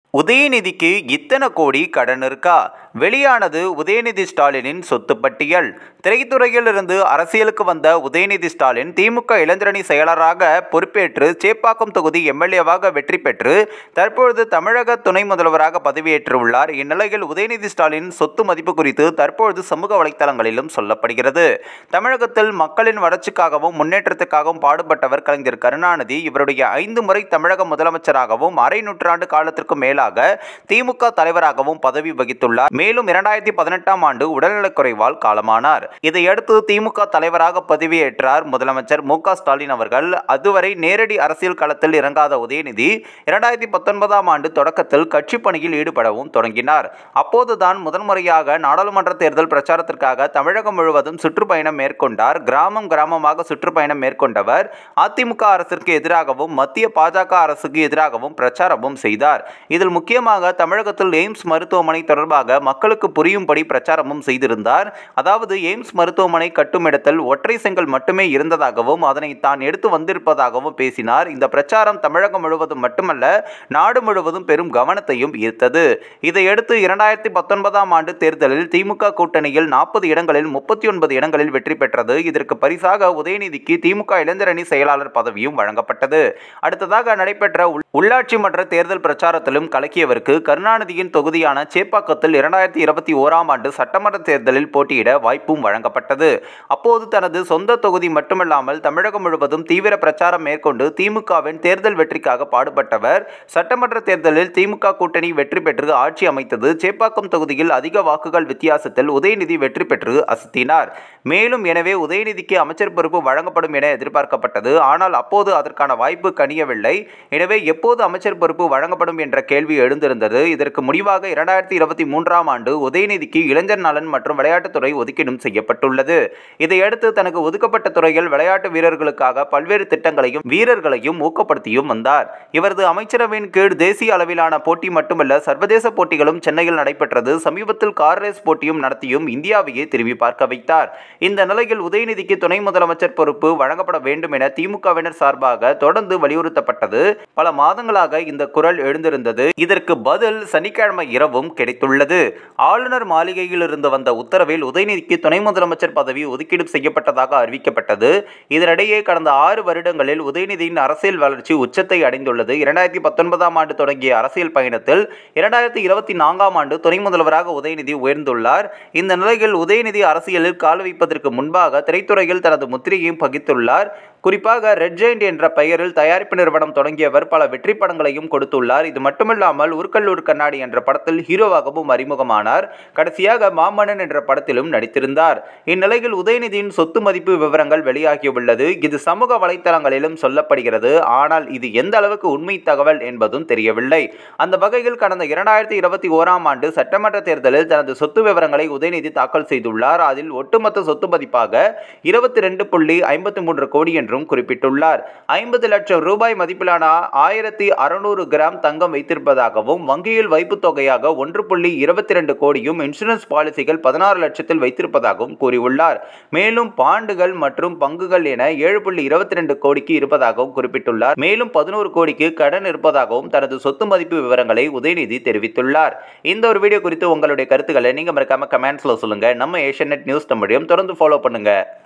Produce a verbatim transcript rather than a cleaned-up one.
உதயநிதிக்கு இத்தனை கோடி கடன் இருக்கா? வெளியானது உதயநிதி ஸ்டாலினின் சொத்து பட்டியல். திரைத்துறையில் இருந்து அரசியலுக்கு வந்த உதயநிதி ஸ்டாலின் திமுக இளைஞரணி செயலராக பொறுப்பேற்று சேப்பாக்கம் தொகுதி எம்எல்ஏவாக வெற்றி பெற்று தற்பொழுது தமிழக துணை முதல்வராக பதவியேற்றுள்ளார். இந்நிலையில் உதயநிதி ஸ்டாலின் சொத்து மதிப்பு குறித்து தற்பொழுது சமூக வலைதளங்களிலும் சொல்லப்படுகிறது. தமிழகத்தில் மக்களின் வளர்ச்சிக்காகவும் முன்னேற்றத்துக்காகவும் பாடுபட்டவர் கலைஞர் கருணாநிதி. இவருடைய ஐந்து முறை தமிழக முதலமைச்சராகவும் அரை நூற்றாண்டு காலத்திற்கு மேல் திமுக தலைவராகவும் பதவி வகித்துள்ளார். மேலும் இரண்டாயிரத்தி பதினெட்டாம் ஆண்டு உடல்நலக்குறைவால் காலமானார். இதையடுத்து திமுக தலைவராக பதவியேற்றார் முதலமைச்சர் மு க ஸ்டாலின் அவர்கள். அதுவரை நேரடி அரசியல் களத்தில் இறங்காத உதயநிதி இரண்டாயிரத்தி பத்தொன்பதாம் ஆண்டு தொடக்கத்தில் கட்சி பணியில் ஈடுபடவும் தொடங்கினார். அப்போதுதான் முதன்முறையாக நாடாளுமன்ற தேர்தல் பிரச்சாரத்திற்காக தமிழகம் முழுவதும் சுற்றுப்பயணம் மேற்கொண்டார். கிராமம் கிராமமாக சுற்றுப்பயணம் மேற்கொண்டவர் அதிமுக அரசிற்கு எதிராகவும் மத்திய பாஜக அரசுக்கு எதிராகவும் பிரச்சாரமும் செய்தார். இதில் முக்கியமாக தமிழகத்தில் எய்ம்ஸ் மருத்துவமனை தொடர்பாக மக்களுக்கு புரியும்படி பிரச்சாரமும் செய்திருந்தார். அதாவது எய்ம்ஸ் மருத்துவமனை கட்டும் இடத்தில் ஒற்றை செங்கல் மட்டுமே இருந்ததாகவும் அதனை தான் எடுத்து வந்திருப்பதாகவும் பேசினார். இந்த பிரச்சாரம் தமிழகம் முழுவதும் மட்டுமல்ல நாடு முழுவதும் பெரும் கவனத்தையும் ஈர்த்தது. இதையடுத்து இரண்டாயிரத்தி பத்தொன்பதாம் ஆண்டு தேர்தலில் திமுக கூட்டணியில் நாற்பது இடங்களில் முப்பத்தி ஒன்பது இடங்களில் வெற்றி பெற்றது. இதற்கு பரிசாக உதயநிதிக்கு திமுக இளைஞரணி செயலாளர் பதவியும் வழங்கப்பட்டது. அடுத்ததாக நடைபெற்ற உள்ளாட்சி மன்ற தேர்தல் பிரச்சாரத்திலும் கலக்கியவருக்கு கருணாநிதியின் தொகுதியான சேப்பாக்கத்தில் இரண்டாயிரத்தி இருபத்தி ஓராம் ஆண்டு சட்டமன்ற தேர்தலில் போட்டியிட வாய்ப்பும் வழங்கப்பட்டது. அப்போது தனது சொந்த தொகுதி மட்டுமல்லாமல் தமிழகம் முழுவதும் தீவிர பிரச்சாரம் மேற்கொண்டு திமுகவின் தேர்தல் வெற்றிக்காக பாடுபட்டவர். சட்டமன்ற தேர்தலில் திமுக கூட்டணி வெற்றி பெற்று ஆட்சி அமைத்தது. சேப்பாக்கம் தொகுதியில் அதிக வாக்குகள் வித்தியாசத்தில் உதயநிதி வெற்றி பெற்று அசத்தினார். மேலும் எனவே உதயநிதிக்கு அமைச்சர் பொறுப்பு வழங்கப்படும் என எதிர்பார்க்கப்பட்டது. ஆனால் அப்போது அதற்கான வாய்ப்பு கனியவில்லை. எனவே எப்போது அமைச்சர் பொறுப்பு வழங்கப்படும் என்ற கேள்வி எழுந்திருந்தது. இதற்கு முடிவாக இரண்டாயிரத்தி இருபத்தி மூன்றாம் ஆண்டு உதயநிதிக்கு இளைஞர் நலன் மற்றும் விளையாட்டுத்துறை ஒதுக்கீடும் செய்யப்பட்டுள்ளது. இதையடுத்து தனக்கு ஒதுக்கப்பட்ட துறையில் விளையாட்டு வீரர்களுக்காக பல்வேறு திட்டங்களையும் வீரர்களையும் ஊக்கப்படுத்தியும் வந்தார். இவரது அமைச்சரவையின் கீழ் தேசிய அளவிலான போட்டி மட்டுமல்ல சர்வதேச போட்டிகளும் சென்னையில் நடைபெற்றது. சமீபத்தில் கார் ரேஸ் போட்டியும் நடத்தியும் இந்தியாவையே திரும்பி பார்க்க வைத்தார். இந்த நிலையில் உதயநிதிக்கு துணை முதலமைச்சர் பொறுப்பு வழங்கப்பட வேண்டும் என திமுகவினர் சார்பாக தொடர்ந்து வலியுறுத்தப்பட்டது. பல மாதங்களாக இந்த குரல் எழுந்திருந்தது. இதற்கு பதில் சனிக்கிழமை இரவும் கிடைத்துள்ளது. ஆளுநர் மாளிகையில் இருந்து வந்த உத்தரவில் உதயநிதிக்கு துணை முதலமைச்சர் பதவி ஒதுக்கீடு செய்யப்பட்டதாக அறிவிக்கப்பட்டது. இதனிடையே கடந்த ஆறு வருடங்களில் உதயநிதியின் அரசியல் வளர்ச்சி உச்சத்தை அடைந்துள்ளது. இரண்டாயிரத்தி பத்தொன்பதாம் ஆண்டு தொடங்கிய அரசியல் பயணத்தில் இரண்டாயிரத்தி இருபத்தி நான்காம் ஆண்டு துணை முதல்வராக உதயநிதி உயர்ந்துள்ளார். இந்த நிலையில் உதயநிதி அரசியலில் கால் வைப்பதற்கு முன்பாக திரைத்துறையில் தனது முத்திரையையும் பகிர்ந்துள்ளார். குறிப்பாக ரெட் ஜெயண்ட் என்ற பெயரில் தயாரிப்பு நிறுவனம் தொடங்கியவர் பல வெற்றி படங்களையும் கொடுத்துள்ளார். இது மட்டுமில்லாமல் உருக்கல்லூர் கண்ணாடி என்ற படத்தில் ஹீரோவாகவும் அறிமுகமானார். கடைசியாக மாமன்னன் என்ற படத்திலும் நடித்திருந்தார். இந்நிலையில் உதயநிதியின் சொத்து மதிப்பு விவரங்கள் வெளியாகியுள்ளது. இது சமூக வலைதளங்களிலும் சொல்லப்படுகிறது. ஆனால் இது எந்த அளவுக்கு உண்மை தகவல் என்பதும் தெரியவில்லை. அந்த வகையில் கடந்த இரண்டாயிரத்தி இருபத்தி ஓராம் ஆண்டு சட்டமன்ற தேர்தலில் தனது சொத்து விவரங்களை உதயநிதி தாக்கல் செய்துள்ளார். அதில் ஒட்டுமொத்த சொத்து மதிப்பாக இருபத்தி ரெண்டு புள்ளி ஐம்பத்தி மூன்று கோடி என்றும் குறிப்பிட்டுள்ளார். ஐம்பது லட்சம் ரூபாய் மதிப்பிலான ஆயிரத்தி அறுநூறு கிராம் தங்கம் வைத்திருப்பதாகவும் வங்கியில் வைப்பு தொகையாக ஒன்று புள்ளி இருபத்தி இரண்டு கோடியும் இன்சூரன்ஸ் பாலிசிகள் பதினாறு லட்சத்தில் வைத்திருப்பதாகவும் கூறியுள்ளார். மேலும் பாண்டுகள் மற்றும் பங்குகள் என ஏழு புள்ளி இருபத்தி இரண்டு கோடிக்கு இருப்பதாகவும் குறிப்பிட்டுள்ளார். மேலும் பதினோரு கோடிக்கு கடன் இருப்பதாகவும் தனது சொத்து மதிப்பு விவரங்களை உதயநிதி தெரிவித்துள்ளார். இந்த ஒரு வீடியோ குறித்து உங்களுடைய கருத்துக்களை நீங்க மறக்காம கமெண்ட்ஸ்ல சொல்லுங்க. நம்ம ஏஷியநெட் நியூஸ் தமிழையும் தொடர்ந்து ஃபாலோ பண்ணுங்க.